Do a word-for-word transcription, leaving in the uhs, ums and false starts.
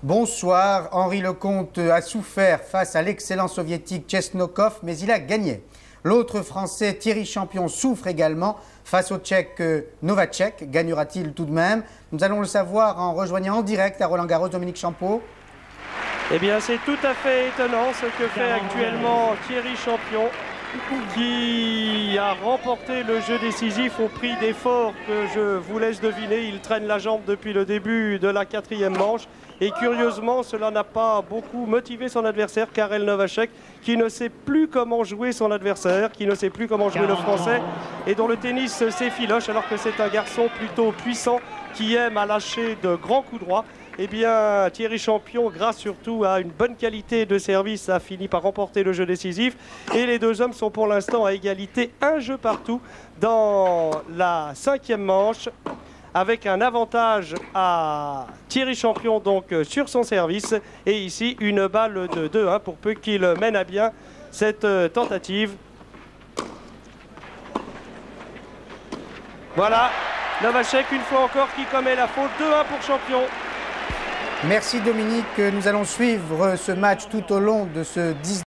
Bonsoir. Henri Lecomte a souffert face à l'excellent soviétique Chesnokov, mais il a gagné. L'autre Français, Thierry Champion, souffre également face au Tchèque Novacek. Gagnera-t-il tout de même? Nous allons le savoir en rejoignant en direct à Roland-Garros Dominique Champeau. Eh bien, c'est tout à fait étonnant ce que fait actuellement Thierry Champion, qui a remporté le jeu décisif au prix d'efforts que je vous laisse deviner. Il traîne la jambe depuis le début de la quatrième manche. Et curieusement, cela n'a pas beaucoup motivé son adversaire, Karel Novacek, qui ne sait plus comment jouer son adversaire, qui ne sait plus comment jouer le français, et dont le tennis s'effiloche, alors que c'est un garçon plutôt puissant, qui aime à lâcher de grands coups droits. Eh bien, Thierry Champion, grâce surtout à une bonne qualité de service, a fini par remporter le jeu décisif. Et les deux hommes sont pour l'instant à égalité, un jeu partout dans la cinquième manche, avec un avantage à Thierry Champion donc sur son service. Et ici, une balle de deux un pour peu qu'il mène à bien cette tentative. Voilà, Novacek une fois encore qui commet la faute. deux un pour Champion. Merci Dominique. Nous allons suivre ce match tout au long de ce dix.